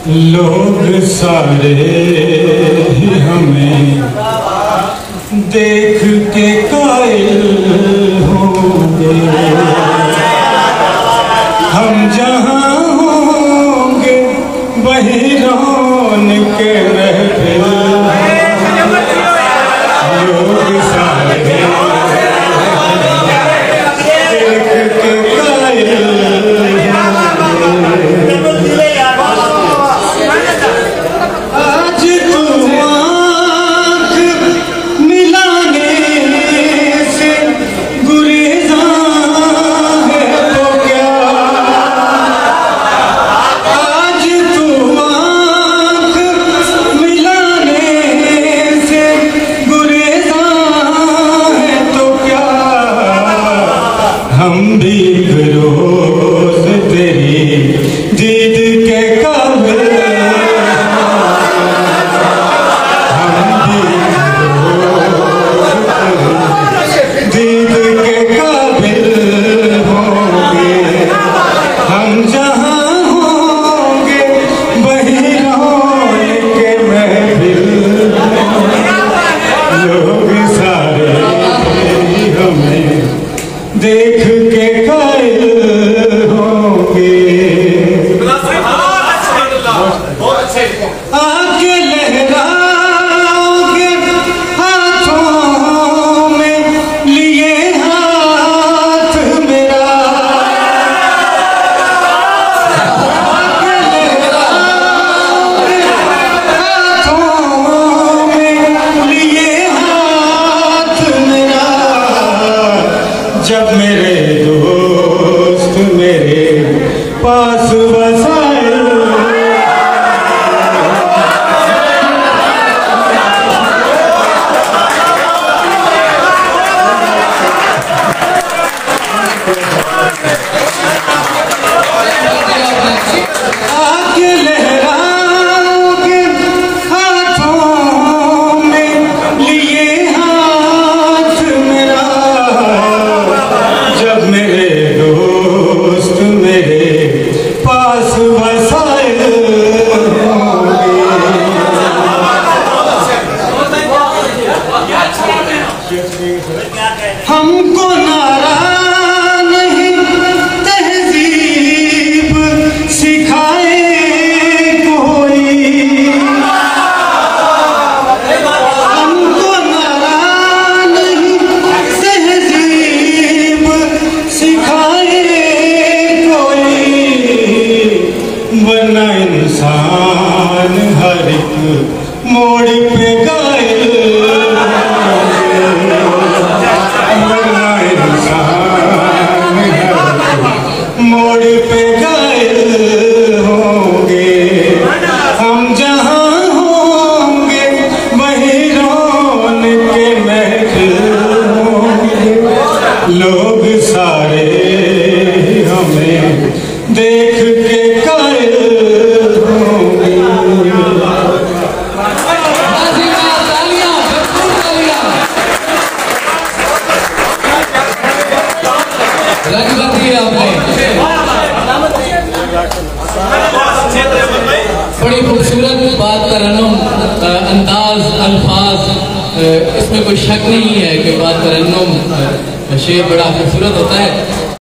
लोग सारे ही हमें देख के कायल होंगे, हम जहाँ होंगे वही रौनक महफिल। लोग सारे देख के कायल हम भी रोज तेरी दीद के काबिल, हम भी रोज दीद के काबिल होंगे, हम जहाँ होंगे वही रौनक महफिल। लोग सारे हमें देख के कायल होंगे। आके लहराओगे हाथों में लिए हाथ मेरा, आके लहराओगे हाथों में लिए हाथ मेरा, जब मेरे दोस्त मेरे पास बसाए। आके लहराओगे हाथों में लिए हाथ मेरा, जब मेरे दोस्त मेरे पास बसाए होंगे। हमको नारा नहीं तहजीब सिखाए कोई, हमको नारा नहीं तहजीब सिखाए कोई, वरना इंसान हर एक मोड़ पे गायल, वरना इंसान मोड़ पे गायल होंगे, हम जहाँ होंगे वही रौनक महफिल होंगे। लोग सारे हमें देख के कायल होंगे। बड़ी खूबसूरत बात तरन्नुम, अंदाज, अल्फाज, इसमें कोई शक नहीं है कि बात तरन्नुम शेर बड़ा खूबसूरत होता है।